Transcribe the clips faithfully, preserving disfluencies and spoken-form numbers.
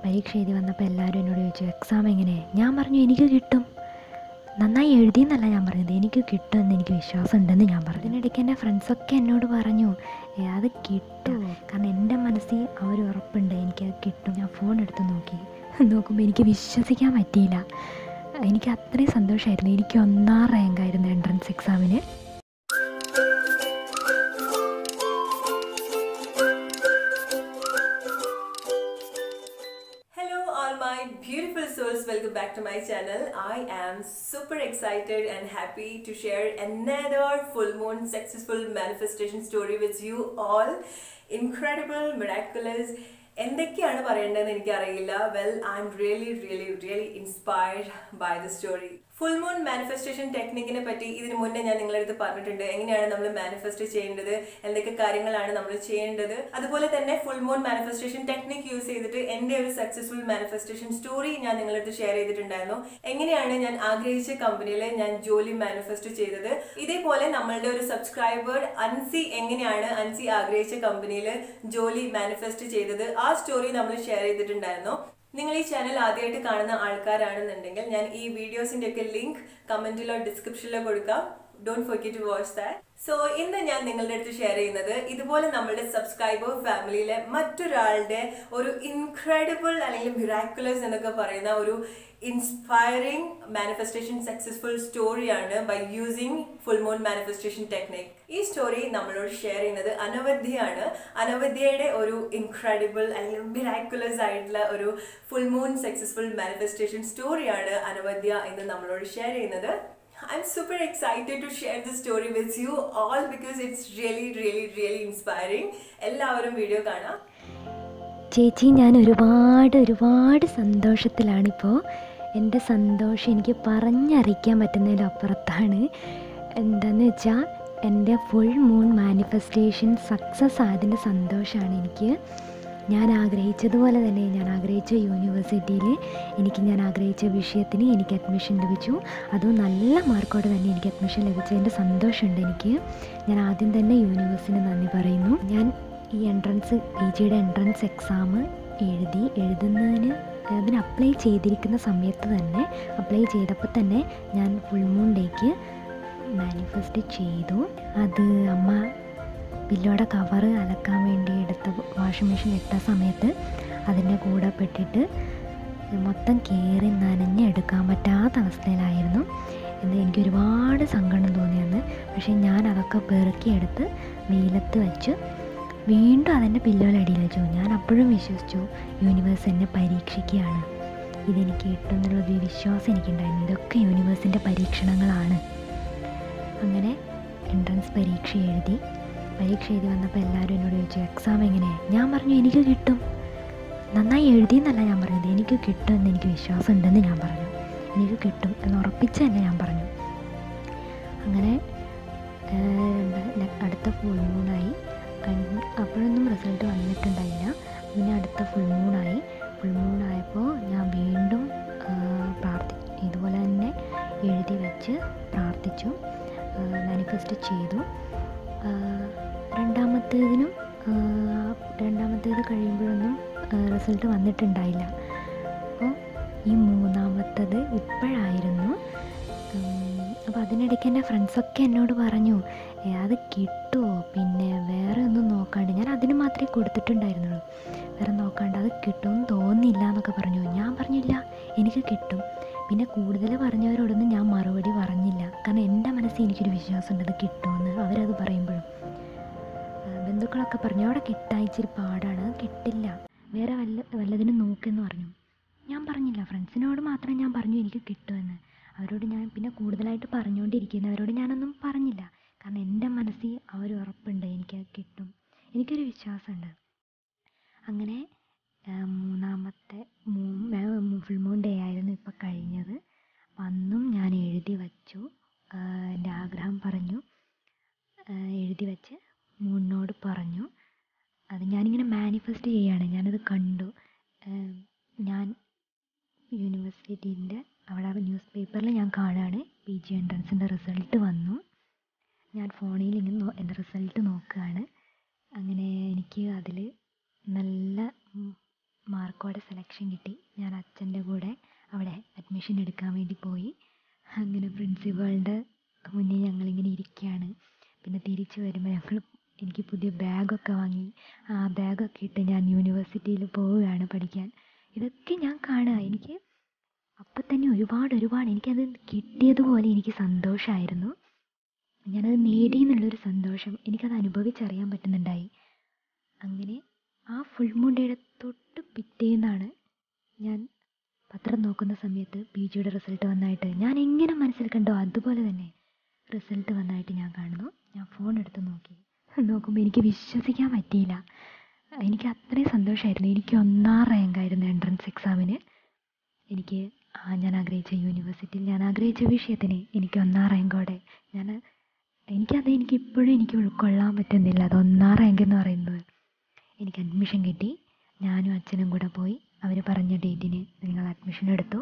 പരീക്ഷ എഴുതി വന്നപ്പോൾ എല്ലാവരും എന്നോട് ചോദിച്ചു എക്സാം എങ്ങനെ. ഞാൻ പറഞ്ഞു എനിക്ക് കിട്ടും, നന്നായി എഴുതിയെന്നല്ല ഞാൻ പറഞ്ഞത്, എനിക്ക് കിട്ടുമെന്ന് എനിക്ക് വിശ്വാസം ഉണ്ടെന്ന് ഞാൻ പറഞ്ഞു. അതിനിടയ്ക്ക് എൻ്റെ ഫ്രണ്ട്സൊക്കെ എന്നോട് പറഞ്ഞു അത് കിട്ടുമോ, കാരണം എൻ്റെ മനസ്സിൽ ആ ഒരു ഉറപ്പുണ്ട് എനിക്കത് കിട്ടും. ഞാൻ ഫോൺ എടുത്ത് നോക്കി നോക്കുമ്പോൾ എനിക്ക് വിശ്വസിക്കാൻ പറ്റിയില്ല. എനിക്ക് അത്രയും സന്തോഷമായിരുന്നു. എനിക്ക് ഒന്നാം റാങ്കായിരുന്നു എൻട്രൻസ് എക്സാമിന്. Beautiful souls, welcome back to my channel. I am super excited and happy to share another full moon successful manifestation story with you all. Incredible, miraculous. എന്തൊക്കെയാണ് പറയേണ്ടതെന്ന് എനിക്കറിയില്ല. Well I'm really really really inspired by the story. Full moon manifestation ടെക്നിക്കിനെ പറ്റി ഇതിനു മുന്നേ ഞാൻ നിങ്ങളുടെ അടുത്ത് പറഞ്ഞിട്ടുണ്ട്. എങ്ങനെയാണ് നമ്മൾ മാനിഫെസ്റ്റ് ചെയ്യേണ്ടത്, എന്തൊക്കെ കാര്യങ്ങളാണ് നമ്മൾ ചെയ്യേണ്ടത്. അതുപോലെ തന്നെ full moon manifestation technique use ചെയ്തിട്ട് എൻ്റെ ഒരു സക്സസ്ഫുൾ മാനിഫെസ്റ്റേഷൻ സ്റ്റോറി ഞാൻ നിങ്ങളുടെ അടുത്ത് ഷെയർ ചെയ്തിട്ടുണ്ടായിരുന്നു. എങ്ങനെയാണ് ഞാൻ ആഗ്രഹിച്ച കമ്പനിയിൽ ഞാൻ ജോലി മാനിഫെസ്റ്റ് ചെയ്തത്. ഇതേപോലെ നമ്മളുടെ ഒരു സബ്സ്ക്രൈബർ അൻസി എങ്ങനെയാണ് അൻസി ആഗ്രഹിച്ച കമ്പനിയിൽ ജോലി മാനിഫെസ്റ്റ് ചെയ്തത്, ആ സ്റ്റോറി നമ്മൾ ഷെയർ ചെയ്തിട്ടുണ്ടായിരുന്നു. നിങ്ങൾ ഈ ചാനൽ ആദ്യമായിട്ട് കാണുന്ന ആൾക്കാരാണെന്നുണ്ടെങ്കിൽ ഞാൻ ഈ വീഡിയോസിന്റെ ഒക്കെ ലിങ്ക് കമന്റിലോ ഡിസ്ക്രിപ്ഷനിലോ കൊടുക്കാം. Don't forget to watch that. So ഇന്ന് ഞാൻ നിങ്ങളുടെ അടുത്ത് ഷെയർ ചെയ്യുന്നത് ഇതുപോലെ നമ്മളുടെ സബ്സ്ക്രൈബർ ഫാമിലിയിലെ മറ്റൊരാളുടെ ഒരു ഇൻക്രെഡിബിൾ അല്ലെങ്കിൽ മിറാക്കുലസ് എന്നൊക്കെ പറയുന്ന ഒരു ഇൻസ്പയറിംഗ് മാനിഫെസ്റ്റേഷൻ സക്സസ്ഫുൾ സ്റ്റോറിയാണ് by using full moon manifestation technique. ഈ സ്റ്റോറി നമ്മളോട് ഷെയർ ചെയ്യുന്നത് അനവധ്യയാണ്. അനവധ്യയുടെ ഒരു ഇൻക്രെഡിബിൾ അല്ലെങ്കിൽ മിറാക്കുലസ് ആയിട്ടുള്ള ഒരു ഫുൾ മൂൺ സക്സസ്ഫുൾ മാനിഫെസ്റ്റേഷൻ സ്റ്റോറിയാണ് അനവധ്യ എന്ന് നമ്മളോട് ഷെയർ ചെയ്യുന്നത്. I'm super excited to share this story with you all because it's really really really inspiring. എല്ലാവരും വീഡിയോ കാണാം. ചേച്ചി, ഞാൻ ഒരുപാട് ഒരുപാട് സന്തോഷത്തിലാണിപ്പോൾ. എൻ്റെ സന്തോഷം എനിക്ക് പറഞ്ഞറിയിക്കാൻ പറ്റുന്നതിലപ്പുറത്താണ്. എന്താണെന്ന് വെച്ചാൽ എൻ്റെ ഫുൾ മൂൺ മാനിഫെസ്റ്റേഷൻ സക്സസ് ആയതിൻ്റെ സന്തോഷമാണ് എനിക്ക്. ഞാൻ ആഗ്രഹിച്ചതുപോലെ തന്നെ ഞാൻ ആഗ്രഹിച്ച യൂണിവേഴ്സിറ്റിയിൽ എനിക്ക് ഞാൻ ആഗ്രഹിച്ച വിഷയത്തിന് എനിക്ക് അഡ്മിഷൻ ലഭിച്ചു. അതും നല്ല മാർക്കോടെ തന്നെ എനിക്ക് അഡ്മിഷൻ ലഭിച്ചതിൻ്റെ സന്തോഷമുണ്ട് എനിക്ക്. ഞാൻ ആദ്യം തന്നെ യൂണിവേഴ്സിന് നന്ദി പറയുന്നു. ഞാൻ ഈ എൻട്രൻസ് പി ജിയുടെ എൻട്രൻസ് എക്സാം എഴുതി എഴുതുന്നതിന് അതിന് അപ്ലൈ ചെയ്തിരിക്കുന്ന സമയത്ത് തന്നെ അപ്ലൈ ചെയ്തപ്പോൾ തന്നെ ഞാൻ ഫുൾ മൂൺ ഡേക്ക് മാനിഫെസ്റ്റ് ചെയ്തു. അത് അമ്മ പില്ലോടെ കവറ് അലക്കാൻ വേണ്ടി എടുത്ത വാഷിംഗ് മെഷീൻ ഇട്ട സമയത്ത് അതിൻ്റെ കൂടെ പെട്ടിട്ട് മൊത്തം കയറി നനഞ്ഞ് എടുക്കാൻ പറ്റാത്ത അവസ്ഥയിലായിരുന്നു. എന്ന് എനിക്ക് ഒരുപാട് സങ്കടം തോന്നിയെന്ന്. പക്ഷേ ഞാൻ അതൊക്കെ പെറുക്കിയെടുത്ത് വെയിലത്ത് വെച്ച് വീണ്ടും അതെൻ്റെ പില്ലോലടിയിൽ വെച്ചു. ഞാൻ അപ്പോഴും വിശ്വസിച്ചു യൂണിവേഴ്സ് എന്നെ പരീക്ഷിക്കുകയാണ്, ഇതെനിക്ക് കിട്ടുമെന്നുള്ളൊരു വിശ്വാസം എനിക്കുണ്ടായിരുന്നു. ഇതൊക്കെ യൂണിവേഴ്സിൻ്റെ പരീക്ഷണങ്ങളാണ്. അങ്ങനെ എൻട്രൻസ് പരീക്ഷ എഴുതി പരീക്ഷ എഴുതി വന്നപ്പോൾ എല്ലാവരും എന്നോട് ചോദിച്ചു എക്സാം എങ്ങനെ. ഞാൻ പറഞ്ഞു എനിക്ക് കിട്ടും, നന്നായി എഴുതിയെന്നല്ല ഞാൻ പറഞ്ഞത്, എനിക്ക് കിട്ടുമെന്ന് എനിക്ക് വിശ്വാസം ഉണ്ടെന്ന് ഞാൻ പറഞ്ഞു. എനിക്ക് കിട്ടും എന്ന് ഉറപ്പിച്ച് തന്നെ ഞാൻ പറഞ്ഞു. അങ്ങനെ അടുത്ത ഫുൾ മൂണായി. അപ്പോഴൊന്നും റിസൾട്ട് വന്നിട്ടുണ്ടായില്ല. പിന്നെ അടുത്ത ഫുൾ മൂണായി. ഫുൾ മൂണായപ്പോൾ ഞാൻ വീണ്ടും പ്രാർത്ഥി ഇതുപോലെ തന്നെ എഴുതി വെച്ച് പ്രാർത്ഥിച്ചു, മാനിഫെസ്റ്റ് ചെയ്തു. രണ്ടാമത്തേതിനും രണ്ടാമത്തേത് കഴിയുമ്പോഴൊന്നും റിസൾട്ട് വന്നിട്ടുണ്ടായില്ല. അപ്പോൾ ഈ മൂന്നാമത്തത് ഇപ്പോഴായിരുന്നു. അപ്പോൾ അതിനിടയ്ക്ക് എൻ്റെ ഫ്രണ്ട്സൊക്കെ എന്നോട് പറഞ്ഞു അത് കിട്ടുമോ, പിന്നെ വേറെ ഒന്നും നോക്കാണ്ട്, ഞാൻ അതിന് മാത്രമേ കൊടുത്തിട്ടുണ്ടായിരുന്നുള്ളൂ, വേറെ നോക്കാണ്ട് അത് കിട്ടുമെന്ന് തോന്നിയില്ല എന്നൊക്കെ പറഞ്ഞു. ഞാൻ പറഞ്ഞില്ല എനിക്ക് കിട്ടും. പിന്നെ കൂടുതൽ പറഞ്ഞവരോടൊന്നും ഞാൻ മറുപടി പറഞ്ഞില്ല, കാരണം എൻ്റെ മനസ്സിൽ എനിക്കൊരു വിശ്വാസമുണ്ട് അത് കിട്ടുമെന്ന്. അവരത് പറയുമ്പോഴും ബന്ധുക്കളൊക്കെ പറഞ്ഞു അവിടെ കിട്ടാൻ ഇച്ചിരി പാടാണ്, കിട്ടില്ല, വേറെ വല്ല വല്ലതിനും നോക്കെന്ന് പറഞ്ഞു. ഞാൻ പറഞ്ഞില്ല, ഫ്രണ്ട്സിനോട് മാത്രം ഞാൻ പറഞ്ഞു എനിക്ക് കിട്ടുമെന്ന്. അവരോട് ഞാൻ പിന്നെ കൂടുതലായിട്ട് പറഞ്ഞുകൊണ്ടിരിക്കുന്നവരോട് ഞാനൊന്നും പറഞ്ഞില്ല, കാരണം എൻ്റെ മനസ്സിൽ ആ ഒരു ഉറപ്പുണ്ട് എനിക്കത് കിട്ടും, എനിക്കൊരു വിശ്വാസമുണ്ട്. അങ്ങനെ മൂന്നാമത്തെ ഫുൾ മൂൺ ഡേ ആയിരുന്നു ഇപ്പോൾ കഴിഞ്ഞത്. അന്നും ഞാൻ എഴുതി വച്ചു, എൻ്റെ ആഗ്രഹം പറഞ്ഞു, എഴുതി വെച്ച് മൂണിനോട് പറഞ്ഞു. അത് ഞാനിങ്ങനെ മാനിഫെസ്റ്റ് ചെയ്യുകയാണ്. ഞാനത് കണ്ടു. ഞാൻ യൂണിവേഴ്സിറ്റീൻ്റെ അവിടെ ന്യൂസ് പേപ്പറിൽ ഞാൻ കാണുകയാണ് പി ജി എൻട്രൻസിൻ്റെ റിസൾട്ട് വന്നു. ഞാൻ ഫോണിൽ ഇങ്ങനെ എൻ്റെ റിസൾട്ട് നോക്കുകയാണ്. അങ്ങനെ എനിക്ക് അതിൽ നല്ല മാർക്കോടെ സെലക്ഷൻ കിട്ടി. ഞാൻ അച്ഛൻ്റെ കൂടെ അവിടെ അഡ്മിഷൻ എടുക്കാൻ വേണ്ടി പോയി. അങ്ങനെ പ്രിൻസിപ്പാളിൻ്റെ മുന്നിൽ ഞങ്ങളിങ്ങനെ ഇരിക്കുകയാണ്. പിന്നെ തിരിച്ച് വരുമ്പോൾ ഞങ്ങൾ എനിക്ക് പുതിയ ബാഗൊക്കെ വാങ്ങി. ആ ബാഗൊക്കെ ഇട്ട് ഞാൻ യൂണിവേഴ്സിറ്റിയിൽ പോവുകയാണ് പഠിക്കാൻ. ഇതൊക്കെ ഞാൻ കാണുക. എനിക്ക് അപ്പം തന്നെ ഒരുപാട് ഒരുപാട് എനിക്കത് കിട്ടിയതുപോലെ എനിക്ക് സന്തോഷമായിരുന്നു. ഞാനത് നേടി എന്നുള്ളൊരു സന്തോഷം എനിക്കത് അനുഭവിച്ചറിയാൻ പറ്റുന്നുണ്ടായി. അങ്ങനെ ആ ഫുൾ മൂൺ ഡേയുടെ തൊട്ട് പിറ്റേന്നാണ് ഞാൻ പത്രം നോക്കുന്ന സമയത്ത് പി ജിയുടെ റിസൾട്ട് വന്നായിട്ട് ഞാൻ എങ്ങനെ മനസ്സിൽ കണ്ടോ അതുപോലെ തന്നെ റിസൾട്ട് വന്നായിട്ട് ഞാൻ കാണുന്നു. ഞാൻ ഫോൺ എടുത്ത് നോക്കി. നോക്കുമ്പോൾ എനിക്ക് വിശ്വസിക്കാൻ പറ്റിയില്ല. എനിക്ക് അത്രയും സന്തോഷമായിരുന്നു. എനിക്ക് ഒന്നാം റാങ്കായിരുന്നു എൻട്രൻസ് എക്സാമിന്. എനിക്ക് ഞാൻ ആഗ്രഹിച്ച യൂണിവേഴ്സിറ്റിയിൽ ഞാൻ ആഗ്രഹിച്ച വിഷയത്തിന് എനിക്ക് ഒന്നാം റാങ്കോടെ ഞാൻ എനിക്കത് എനിക്ക് ഇപ്പോഴും എനിക്ക് ഉൾക്കൊള്ളാൻ പറ്റുന്നില്ല. അത് ഒന്നാം റാങ്ക് എന്ന് പറയുന്നത്. എനിക്ക് അഡ്മിഷൻ കിട്ടി. ഞാനും അച്ഛനും കൂടെ പോയി. അവർ പറഞ്ഞ ഡേറ്റിന് നിങ്ങൾ അഡ്മിഷൻ എടുത്തു.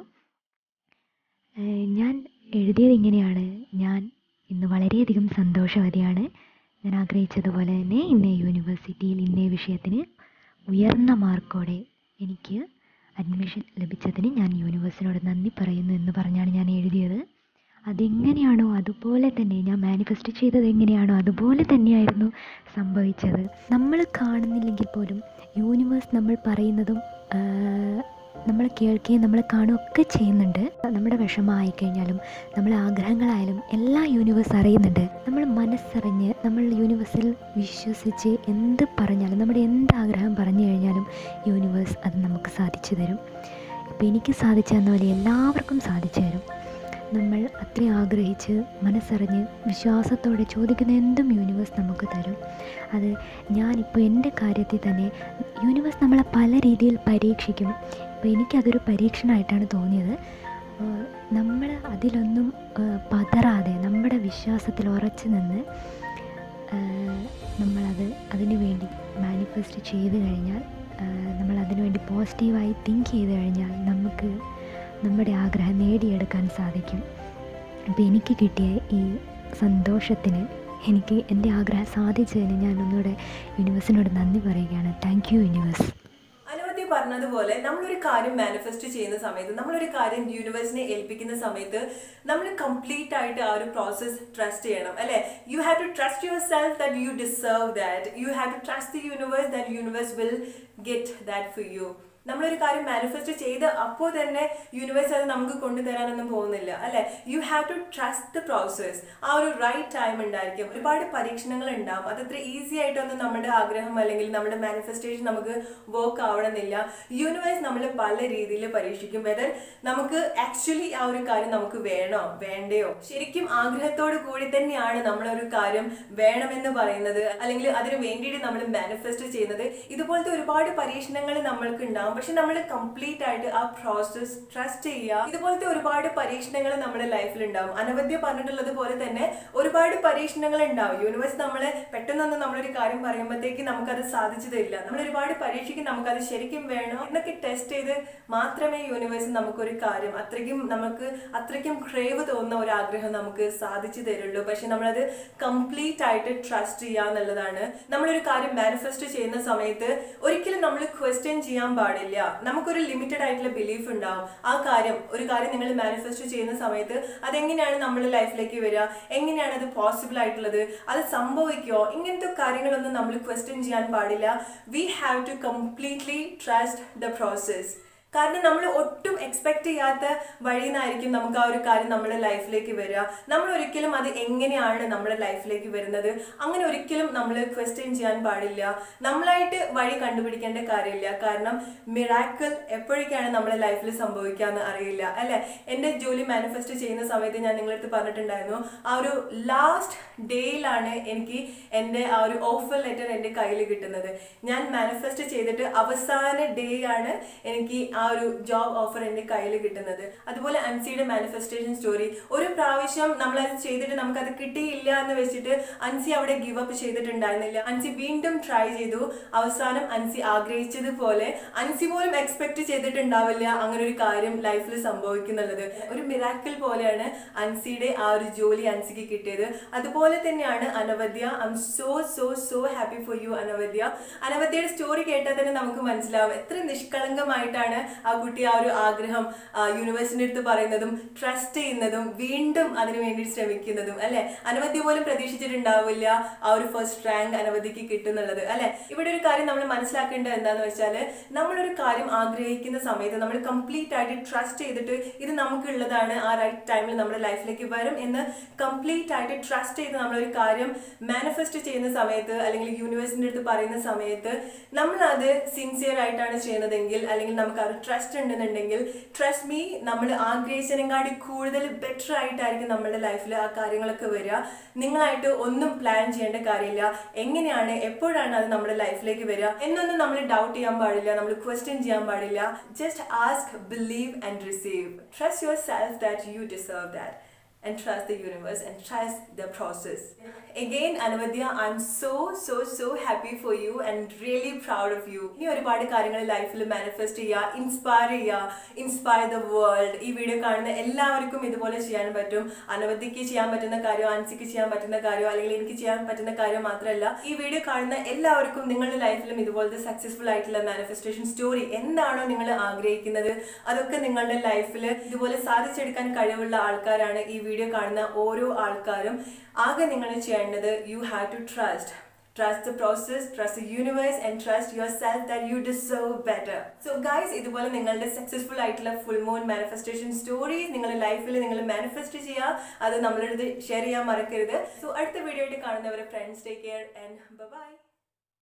ഞാൻ എഴുതിയത് ഇങ്ങനെയാണ്: ഞാൻ ഇന്ന് വളരെയധികം സന്തോഷവതിയാണ്. ഞാൻ ആഗ്രഹിച്ചതുപോലെ തന്നെ ഇന്നേ യൂണിവേഴ്സിറ്റിയിൽ ഇന്നേ വിഷയത്തിന് ഉയർന്ന മാർക്കോടെ എനിക്ക് അഡ്മിഷൻ ലഭിച്ചതിന് ഞാൻ യൂണിവേഴ്സിറ്റിയോട് നന്ദി പറയുന്നു എന്ന് പറഞ്ഞാണ് ഞാൻ എഴുതിയത്. അതെങ്ങനെയാണോ അതുപോലെ തന്നെ ഞാൻ മാനിഫെസ്റ്റ് ചെയ്തത് എങ്ങനെയാണോ അതുപോലെ തന്നെയായിരുന്നു സംഭവിച്ചത്. നമ്മൾ കാണുന്നില്ലെങ്കിൽ പോലും യൂണിവേഴ്സ് നമ്മൾ പറയുന്നതും നമ്മൾ കേൾക്കുകയും നമ്മൾ കാണുകയൊക്കെ ചെയ്യുന്നുണ്ട്. നമ്മുടെ വിഷമമായി കഴിഞ്ഞാലും നമ്മളെ ആഗ്രഹങ്ങളായാലും എല്ലാം യൂണിവേഴ്സ് അറിയുന്നുണ്ട്. നമ്മൾ മനസ്സറിഞ്ഞ് നമ്മൾ യൂണിവേഴ്സിൽ വിശ്വസിച്ച് എന്ത് പറഞ്ഞാലും നമ്മുടെ എന്ത് ആഗ്രഹം പറഞ്ഞു കഴിഞ്ഞാലും യൂണിവേഴ്സ് അത് നമുക്ക് സാധിച്ചു തരും. ഇപ്പോൾ എനിക്ക് സാധിച്ചു തന്ന പോലെ എല്ലാവർക്കും സാധിച്ചു തരും. നമ്മൾ അത്രയും ആഗ്രഹിച്ച് മനസ്സറിഞ്ഞ് വിശ്വാസത്തോടെ ചോദിക്കുന്ന എന്തും യൂണിവേഴ്സ് നമുക്ക് തരും. അത് ഞാനിപ്പോൾ എൻ്റെ കാര്യത്തിൽ തന്നെ യൂണിവേഴ്സ് നമ്മളെ പല രീതിയിൽ പരീക്ഷിക്കും. അപ്പോൾ എനിക്കതൊരു പരീക്ഷണമായിട്ടാണ് തോന്നിയത്. നമ്മൾ അതിലൊന്നും പതറാതെ നമ്മുടെ വിശ്വാസത്തിൽ ഉറച്ചു നിന്ന് നമ്മളത് അതിനു വേണ്ടി മാനിഫെസ്റ്റ് ചെയ്ത് കഴിഞ്ഞാൽ, നമ്മൾ അതിനു വേണ്ടി പോസിറ്റീവായി തിങ്ക് ചെയ്ത് കഴിഞ്ഞാൽ നമുക്ക് നമ്മുടെ ആഗ്രഹം നേടിയെടുക്കാൻ സാധിക്കും. അപ്പോൾ എനിക്ക് കിട്ടിയ ഈ സന്തോഷത്തിന്, എനിക്ക് എൻ്റെ ആഗ്രഹം സാധിച്ചതിന് ഞാൻ ഒന്നുകൂടെ യൂണിവേഴ്സിനോട് നന്ദി പറയുകയാണ്. Thank you universe. അനുമതി പറഞ്ഞതുപോലെ നമ്മളൊരു കാര്യം മാനിഫെസ്റ്റ് ചെയ്യുന്ന സമയത്ത്, നമ്മളൊരു കാര്യം യൂണിവേഴ്സിനെ ഏൽപ്പിക്കുന്ന സമയത്ത് നമ്മൾ കംപ്ലീറ്റ് ആയിട്ട് ആ ഒരു പ്രോസസ്സ് ട്രസ്റ്റ് ചെയ്യണം, അല്ലേ? You have to trust yourself that you deserve that. You have to trust the universe that universe will get that for you. നമ്മളൊരു കാര്യം മാനിഫെസ്റ്റ് ചെയ്ത് അപ്പോൾ തന്നെ യൂണിവേഴ്സ് അത് നമുക്ക് കൊണ്ടുതരാനൊന്നും പോകുന്നില്ല, അല്ലേ? You have to trust the process. ആ ഒരു റൈറ്റ് ടൈം ഉണ്ടായിരിക്കും. ഒരുപാട് പരീക്ഷണങ്ങൾ ഉണ്ടാവും. അതത്ര ഈസി ആയിട്ടൊന്നും നമ്മുടെ ആഗ്രഹം അല്ലെങ്കിൽ നമ്മുടെ മാനിഫെസ്റ്റേഷൻ നമുക്ക് വർക്ക് ആവണമെന്നില്ല. യൂണിവേഴ്സ് നമ്മൾ പല രീതിയിൽ പരീക്ഷിക്കും. വെദർ നമുക്ക് ആക്ച്വലി ആ ഒരു കാര്യം നമുക്ക് വേണോ വേണ്ടയോ, ശരിക്കും ആഗ്രഹത്തോടു കൂടി തന്നെയാണ് നമ്മളൊരു കാര്യം വേണമെന്ന് പറയുന്നത് അല്ലെങ്കിൽ അതിന് വേണ്ടിയിട്ട് നമ്മൾ മാനിഫെസ്റ്റ് ചെയ്യുന്നത്. ഇതുപോലത്തെ ഒരുപാട് പരീക്ഷണങ്ങൾ നമ്മൾക്ക് ഉണ്ടാവും. പക്ഷെ നമ്മൾ കംപ്ലീറ്റ് ആയിട്ട് ആ പ്രോസസ് ട്രസ്റ്റ് ചെയ്യുക. ഇതുപോലത്തെ ഒരുപാട് പരീക്ഷണങ്ങൾ നമ്മുടെ ലൈഫിൽ ഉണ്ടാവും. അനവധ്യ പറഞ്ഞിട്ടുള്ളത് പോലെ തന്നെ ഒരുപാട് പരീക്ഷണങ്ങൾ ഉണ്ടാവും. യൂണിവേഴ്സ് നമ്മളെ പെട്ടെന്നൊന്നും നമ്മളൊരു കാര്യം പറയുമ്പോഴത്തേക്ക് നമുക്കത് സാധിച്ചു തരില്ല. നമ്മൾ ഒരുപാട് പരീക്ഷിക്കും, നമുക്കത് ശരിക്കും വേണോ എന്നൊക്കെ ടെസ്റ്റ് ചെയ്ത് മാത്രമേ യൂണിവേഴ്സ് നമുക്കൊരു കാര്യം അത്രയ്ക്കും നമുക്ക് അത്രയ്ക്കും ക്രേവ് തോന്നുന്ന ഒരു ആഗ്രഹം നമുക്ക് സാധിച്ചു തരുള്ളൂ. പക്ഷെ നമ്മളത് കംപ്ലീറ്റ് ആയിട്ട് ട്രസ്റ്റ് ചെയ്യുക എന്നുള്ളതാണ്. നമ്മളൊരു കാര്യം മാനിഫെസ്റ്റ് ചെയ്യുന്ന സമയത്ത് ഒരിക്കലും നമ്മൾ ക്വസ്റ്റ്യൻ ചെയ്യാൻ പാടില്ല. നമുക്കൊരു ലിമിറ്റഡ് ആയിട്ടുള്ള ബിലീഫ് ഉണ്ടാവും. ആ കാര്യം ഒരു കാര്യം നിങ്ങൾ മാനിഫെസ്റ്റ് ചെയ്യുന്ന സമയത്ത് അതെങ്ങനെയാണ് നമ്മുടെ ലൈഫിലേക്ക് വരിക, എങ്ങനെയാണ് അത് പോസിബിൾ ആയിട്ടുള്ളത്, അത് സംഭവിക്കുമോ, ഇങ്ങനത്തെ കാര്യങ്ങളൊന്നും നമ്മൾ ക്വസ്റ്റ്യൻ ചെയ്യാൻ പാടില്ല. We have to completely trust the process. കാരണം നമ്മൾ ഒട്ടും എക്സ്പെക്ട് ചെയ്യാത്ത വഴിയിൽ നിന്നായിരിക്കും നമുക്ക് ആ ഒരു കാര്യം നമ്മുടെ ലൈഫിലേക്ക് വരിക. നമ്മൾ ഒരിക്കലും അത് എങ്ങനെയാണ് നമ്മുടെ ലൈഫിലേക്ക് വരുന്നത് അങ്ങനെ ഒരിക്കലും നമ്മൾ ക്വസ്റ്റ്യൻ ചെയ്യാൻ പാടില്ല. നമ്മളായിട്ട് വഴി കണ്ടുപിടിക്കേണ്ട കാര്യമില്ല. കാരണം മിറാക്കിൾ എപ്പോഴേക്കാണ് നമ്മുടെ ലൈഫിൽ സംഭവിക്കാന്ന് അറിയില്ല, അല്ലെ? എൻ്റെ ജോലി മാനിഫെസ്റ്റ് ചെയ്യുന്ന സമയത്ത് ഞാൻ നിങ്ങളടുത്ത് പറഞ്ഞിട്ടുണ്ടായിരുന്നു, ആ ഒരു ലാസ്റ്റ് ഡേയിലാണ് എനിക്ക് എൻ്റെ ആ ഒരു ഓഫർ ലെറ്റർ എൻ്റെ കയ്യിൽ കിട്ടുന്നത്. ഞാൻ മാനിഫെസ്റ്റ് ചെയ്തിട്ട് അവസാന ഡേ ആണ് എനിക്ക് ആ ആ ഒരു ജോബ് ഓഫർ എൻ്റെ കയ്യിൽ കിട്ടുന്നത്. അതുപോലെ അൻസിയുടെ മാനിഫെസ്റ്റേഷൻ സ്റ്റോറി, ഒരു പ്രാവശ്യം നമ്മളത് ചെയ്തിട്ട് നമുക്കത് കിട്ടിയില്ല എന്ന് വെച്ചിട്ട് അൻസി അവിടെ ഗിവ് അപ്പ് ചെയ്തിട്ടുണ്ടായിരുന്നില്ല. അൻസി വീണ്ടും ട്രൈ ചെയ്തു. അവസാനം അൻസി ആഗ്രഹിച്ചതുപോലെ, അൻസി പോലും എക്സ്പെക്ട് ചെയ്തിട്ടുണ്ടാവില്ല അങ്ങനെ ഒരു കാര്യം ലൈഫിൽ സംഭവിക്കുന്നുള്ളത്. ഒരു മിറാക്കിൾ പോലെയാണ് അൻസിയുടെ ആ ഒരു ജോലി അൻസിക്ക് കിട്ടിയത്. അതുപോലെ തന്നെയാണ് Anavadya. I'm so so so happy for you Anavadya. അനവദ്യയുടെ സ്റ്റോറി കേട്ടാൽ തന്നെ നമുക്ക് മനസ്സിലാവും എത്ര നിഷ്കളങ്കമായിട്ടാണ് ആ കുട്ടി ആ ഒരു ആഗ്രഹം യൂണിവേഴ്സിന്റെ അടുത്ത് പറയുന്നതും ട്രസ്റ്റ് ചെയ്യുന്നതും വീണ്ടും അതിനു വേണ്ടി ശ്രമിക്കുന്നതും അല്ലെ. അനവദ്യ പോലും പ്രതീക്ഷിച്ചിട്ടുണ്ടാവില്ല ആ ഒരു ഫസ്റ്റ് റാങ്ക് അനവദ്യക്ക് കിട്ടുന്നുള്ളത് അല്ലെ. ഇവിടെ ഒരു കാര്യം നമ്മൾ മനസ്സിലാക്കേണ്ടത് എന്താന്ന് വെച്ചാൽ, നമ്മളൊരു കാര്യം ആഗ്രഹിക്കുന്ന സമയത്ത് നമ്മൾ കംപ്ലീറ്റ് ആയിട്ട് ട്രസ്റ്റ് ചെയ്തിട്ട് ഇത് നമുക്കുള്ളതാണ്, ആ റൈറ്റ് ടൈമിൽ നമ്മുടെ ലൈഫിലേക്ക് വരും എന്ന് കംപ്ലീറ്റ് ആയിട്ട് ട്രസ്റ്റ് ചെയ്ത് നമ്മളൊരു കാര്യം മാനിഫെസ്റ്റ് ചെയ്യുന്ന സമയത്ത് അല്ലെങ്കിൽ യൂണിവേഴ്സിന്റെ അടുത്ത് പറയുന്ന സമയത്ത് നമ്മൾ അത് സിൻസിയർ ആയിട്ടാണ് ചെയ്യുന്നതെങ്കിൽ, അല്ലെങ്കിൽ നമുക്ക് ആ ഒരു ട്രസ്റ്റ് ഉണ്ടെന്നുണ്ടെങ്കിൽ, ട്രസ്റ്റ് മീ, നമ്മൾ ആഗ്രഹിച്ചതിനെക്കാട്ടി കൂടുതൽ ബെറ്റർ ആയിട്ടായിരിക്കും നമ്മുടെ ലൈഫിൽ ആ കാര്യങ്ങളൊക്കെ വരിക. നിങ്ങളായിട്ട് ഒന്നും പ്ലാൻ ചെയ്യേണ്ട കാര്യമില്ല. എങ്ങനെയാണ് എപ്പോഴാണ് അത് നമ്മുടെ ലൈഫിലേക്ക് വരിക എന്നൊന്നും നമ്മൾ ഡൗട്ട് ചെയ്യാൻ പാടില്ല, നമ്മൾ ക്വസ്റ്റ്യൻ ചെയ്യാൻ പാടില്ല. Just ask, believe and receive. Trust yourself that you deserve that. And trust the universe and trust the process. Again, Anavadya, I'm so so so happy for you and really proud of you. ഇനി ഒരുപാട് കാര്യങ്ങൾ ലൈഫിൽ manifest ചെയ്യുക, inspire ചെയ്യുക, inspire the world. ഈ video കാണുന്ന എല്ലാവർക്കും ഇതുപോലെ ചെയ്യാൻ പറ്റും. അനവദ്യക്ക് ചെയ്യാൻ പറ്റുന്ന കാര്യം, അൻസിക്ക് ചെയ്യാൻ പറ്റുന്ന കാര്യം, അല്ലെങ്കിൽ എനിക്ക് ചെയ്യാൻ പറ്റുന്ന കാര്യം മാത്രമല്ല, ഈ വീഡിയോ കാണുന്ന എല്ലാവർക്കും നിങ്ങളുടെ ലൈഫിലും ഇതുപോലത്തെ സക്സസ്ഫുൾ ആയിട്ടുള്ള മാനിഫെസ്റ്റേഷൻ സ്റ്റോറി എന്താണോ നിങ്ങൾ ആഗ്രഹിക്കുന്നത് അതൊക്കെ നിങ്ങളുടെ ലൈഫിൽ ഇതുപോലെ സാധിച്ചെടുക്കാൻ കഴിവുള്ള ആൾക്കാരാണ് ഈ വീഡിയോ കാണുന്ന ഓരോ ആൾക്കാരും. ആകെ നിങ്ങൾ ചെയ്യേണ്ടത്, you have to trust Trust the process, trust the universe and trust yourself that you deserve better. So guys, ഇതുപോലെ നിങ്ങളുടെ സക്സസ്ഫുൾ ആയിട്ടുള്ള ഫുൾ മൂൺ മാനിഫെസ്റ്റേഷൻ സ്റ്റോറീസ് നിങ്ങളുടെ ലൈഫിൽ നിങ്ങൾ മാനിഫെസ്റ്റ് ചെയ്യുക. അത് നമ്മളടുത്ത് ഷെയർ ചെയ്യാൻ മറക്കരുത്. സോ അടുത്ത വീഡിയോ ആയിട്ട് കാണുന്നവരെ friends, take care and by.